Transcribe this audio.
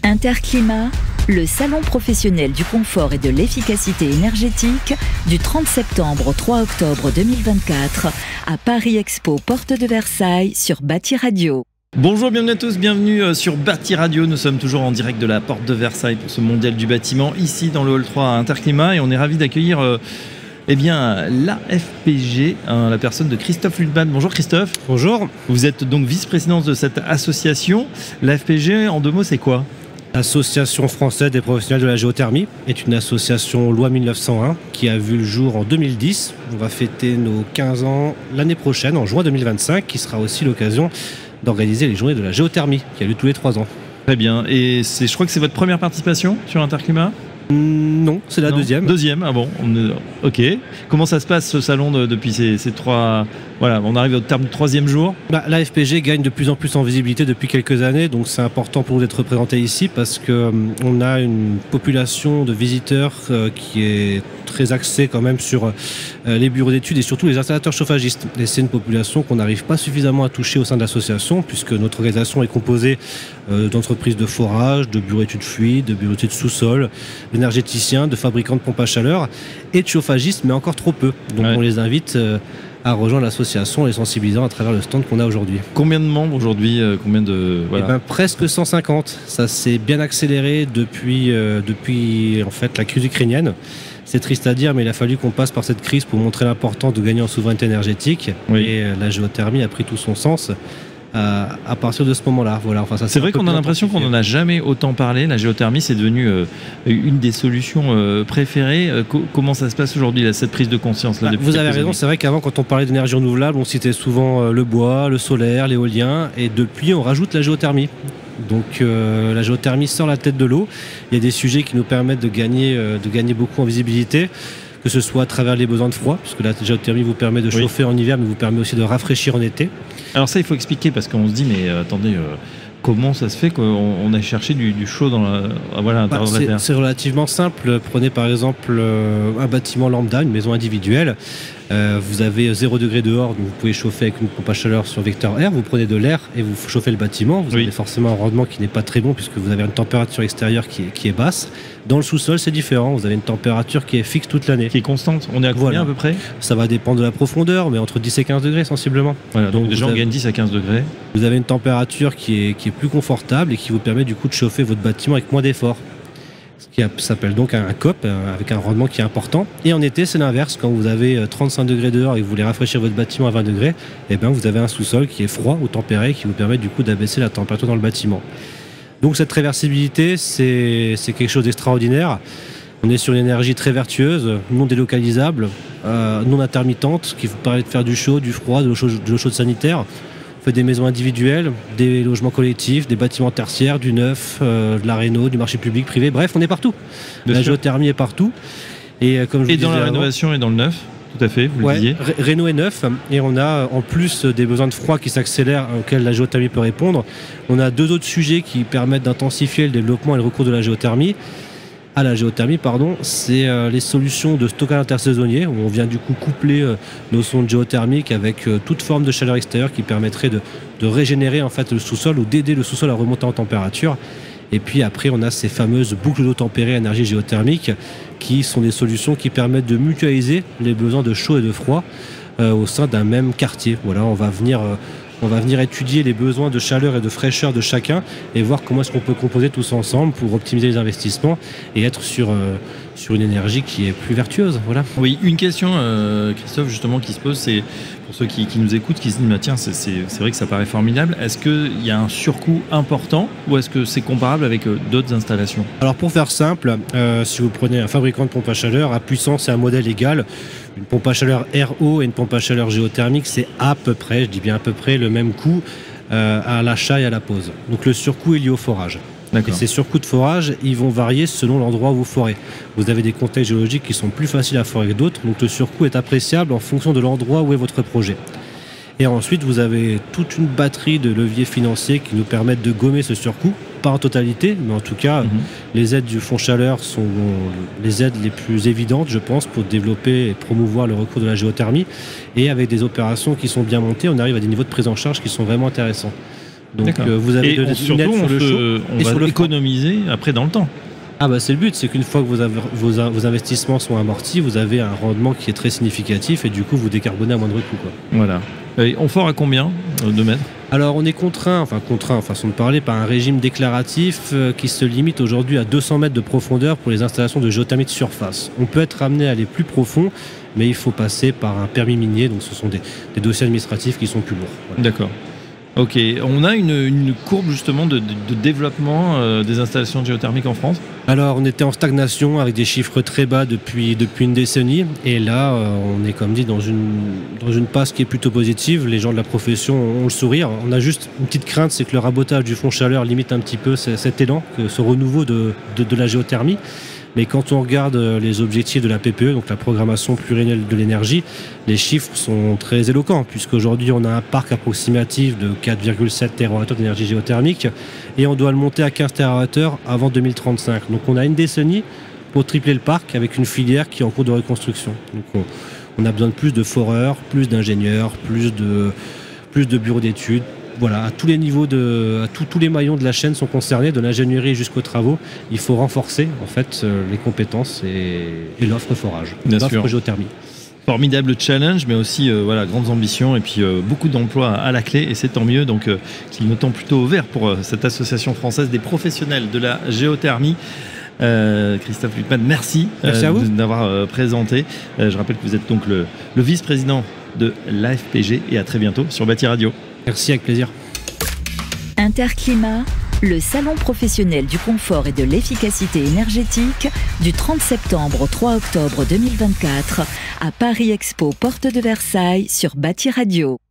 Interclimat, le salon professionnel du confort et de l'efficacité énergétique du 30 septembre au 3 octobre 2024 à Paris Expo, porte de Versailles sur Bâti Radio. Bonjour, bienvenue à tous, bienvenue sur Bâti Radio. Nous sommes toujours en direct de la porte de Versailles pour ce mondial du bâtiment, ici dans le hall 3 à Interclimat, et on est ravis d'accueillir l'AFPG, la personne de Christophe Lutman. Bonjour Christophe. Bonjour. Vous êtes donc vice-président de cette association. L'AFPG, en deux mots, c'est quoi ? L'Association française des professionnels de la géothermie est une association loi 1901 qui a vu le jour en 2010. On va fêter nos 15 ans l'année prochaine, en juin 2025, qui sera aussi l'occasion d'organiser les journées de la géothermie, qui a lieu tous les 3 ans. Très bien. Et je crois que c'est votre première participation sur Interclimat ? Non, c'est la deuxième. Deuxième, ah bon, ok. Comment ça se passe ce salon depuis ces 3... Voilà, on arrive au terme du 3e jour. L'AFPG gagne de plus en plus en visibilité depuis quelques années, donc c'est important pour nous d'être représentés ici parce qu'on a une population de visiteurs qui est très axée quand même sur les bureaux d'études et surtout les installateurs chauffagistes. Et c'est une population qu'on n'arrive pas suffisamment à toucher au sein de l'association puisque notre organisation est composée d'entreprises de forage, de bureaux d'études fluides, de bureaux d'études sous-sol, d'énergéticiens, de fabricants de pompes à chaleur et de chauffagistes, mais encore trop peu. Donc on les invite à rejoindre l'association, les sensibilisant à travers le stand qu'on a aujourd'hui. Combien de membres aujourd'hui ? Presque 150. Ça s'est bien accéléré depuis en fait la crise ukrainienne. C'est triste à dire, mais il a fallu qu'on passe par cette crise pour montrer l'importance de gagner en souveraineté énergétique. Oui. Et la géothermie a pris tout son sens à partir de ce moment-là. Voilà. Enfin, c'est vrai qu'on a l'impression qu'on n'en a jamais autant parlé. La géothermie, c'est devenu une des solutions préférées. Comment ça se passe aujourd'hui, cette prise de conscience là, Vous avez raison, c'est vrai qu'avant, quand on parlait d'énergie renouvelable, on citait souvent le bois, le solaire, l'éolien, et depuis, on rajoute la géothermie. Donc la géothermie sort la tête de l'eau. Il y a des sujets qui nous permettent de gagner beaucoup en visibilité, que ce soit à travers les besoins de froid, puisque la géothermie vous permet de chauffer en hiver, mais vous permet aussi de rafraîchir en été. Alors ça, il faut expliquer, parce qu'on se dit, mais attendez, comment ça se fait qu'on a cherché du chaud dans la terre ? C'est relativement simple. Prenez par exemple un bâtiment lambda, une maison individuelle. Vous avez 0 degré dehors, donc vous pouvez chauffer avec une pompe à chaleur sur vecteur air. Vous prenez de l'air et vous chauffez le bâtiment. Vous avez forcément un rendement qui n'est pas très bon puisque vous avez une température extérieure qui est basse. Dans le sous-sol, c'est différent. Vous avez une température qui est fixe toute l'année. Qui est constante. On est à combien à peu près ? Ça va dépendre de la profondeur, mais entre 10 et 15 degrés sensiblement. Voilà, donc déjà on gagne 10 à 15 degrés. Vous avez une température qui est plus confortable et qui vous permet du coup de chauffer votre bâtiment avec moins d'efforts. Ce qui s'appelle donc un COP, avec un rendement qui est important. Et en été, c'est l'inverse. Quand vous avez 35 degrés dehors et que vous voulez rafraîchir votre bâtiment à 20 degrés, vous avez un sous-sol qui est froid ou tempéré qui vous permet du coup d'abaisser la température dans le bâtiment. Donc cette réversibilité, c'est quelque chose d'extraordinaire. On est sur une énergie très vertueuse, non délocalisable, non intermittente, qui vous permet de faire du chaud, du froid, de l'eau chaude sanitaire. On fait des maisons individuelles, des logements collectifs, des bâtiments tertiaires, du neuf, de la réno, du marché public, privé. Bref, on est partout. La géothermie est partout. Et comme je vous disais dans la rénovation et dans le neuf, tout à fait, vous le disiez. Réno et neuf. Et on a, en plus des besoins de froid qui s'accélèrent, auxquels la géothermie peut répondre, on a 2 autres sujets qui permettent d'intensifier le développement et le recours de la géothermie. C'est les solutions de stockage intersaisonnier où on vient du coup coupler nos sondes géothermiques avec toute forme de chaleur extérieure qui permettrait de régénérer en fait le sous-sol ou d'aider le sous-sol à remonter en température. Et puis après on a ces fameuses boucles d'eau tempérée à énergie géothermique qui sont des solutions qui permettent de mutualiser les besoins de chaud et de froid au sein d'un même quartier. Voilà, on va venir étudier les besoins de chaleur et de fraîcheur de chacun et voir comment est-ce qu'on peut composer tous ensemble pour optimiser les investissements et être sur une énergie qui est plus vertueuse. Voilà. Oui, une question, Christophe, justement, qui se pose, c'est pour ceux qui nous écoutent, qui se disent, tiens, c'est vrai que ça paraît formidable. Est-ce qu'il y a un surcoût important ou est-ce que c'est comparable avec d'autres installations ? Alors pour faire simple, si vous prenez un fabricant de pompe à chaleur, à puissance et un modèle égal, une pompe à chaleur RO et une pompe à chaleur géothermique, c'est à peu près, je dis bien à peu près, le même coût à l'achat et à la pose. Donc le surcoût est lié au forage. Et ces surcoûts de forage, ils vont varier selon l'endroit où vous forez. Vous avez des contextes géologiques qui sont plus faciles à forer que d'autres, donc le surcoût est appréciable en fonction de l'endroit où est votre projet. Et ensuite, vous avez toute une batterie de leviers financiers qui nous permettent de gommer ce surcoût, pas en totalité, mais en tout cas, les aides du fonds chaleur sont les aides les plus évidentes, je pense, pour développer et promouvoir le recours de la géothermie. Et avec des opérations qui sont bien montées, on arrive à des niveaux de prise en charge qui sont vraiment intéressants. Donc vous avez et des lunettes sur le chaud on et va sur le froid. économiser après dans le temps. Ah bah c'est le but, c'est qu'une fois que vos investissements sont amortis, vous avez un rendement qui est très significatif et du coup vous décarbonez à moindre coût, quoi. Voilà. Et Onfort à combien de mètres? Alors on est contraint, façon de parler, par un régime déclaratif qui se limite aujourd'hui à 200 mètres de profondeur pour les installations de géothermie de surface. On peut être amené à aller plus profond, mais il faut passer par un permis minier, donc ce sont des dossiers administratifs qui sont plus lourds. Voilà. D'accord. Ok, on a une courbe justement de développement des installations géothermiques en France. Alors on était en stagnation avec des chiffres très bas depuis une décennie et là on est comme dit dans une passe qui est plutôt positive. Les gens de la profession ont le sourire. On a juste une petite crainte, c'est que le rabotage du fonds chaleur limite un petit peu cet élan, ce renouveau de la géothermie. Mais quand on regarde les objectifs de la PPE, donc la programmation pluriannuelle de l'énergie, les chiffres sont très éloquents, puisqu'aujourd'hui on a un parc approximatif de 4,7 TWh d'énergie géothermique et on doit le monter à 15 TWh avant 2035. Donc on a une décennie pour tripler le parc avec une filière qui est en cours de reconstruction. Donc on a besoin de plus de foreurs, plus d'ingénieurs, plus de bureaux d'études. Voilà, à tous les niveaux, tous les maillons de la chaîne sont concernés, de l'ingénierie jusqu'aux travaux. Il faut renforcer en fait les compétences et l'offre forage, l'offre géothermie. Formidable challenge, mais aussi grandes ambitions et puis beaucoup d'emplois à la clé et c'est tant mieux. Donc clignotons plutôt au vert pour cette association française des professionnels de la géothermie. Christophe Luttmann, merci à vous d'avoir présenté. Je rappelle que vous êtes donc le vice-président de l'AFPG et à très bientôt sur Bâti Radio. Merci, avec plaisir. Interclimat, le salon professionnel du confort et de l'efficacité énergétique du 30 septembre au 3 octobre 2024 à Paris Expo, porte de Versailles sur Bâti Radio.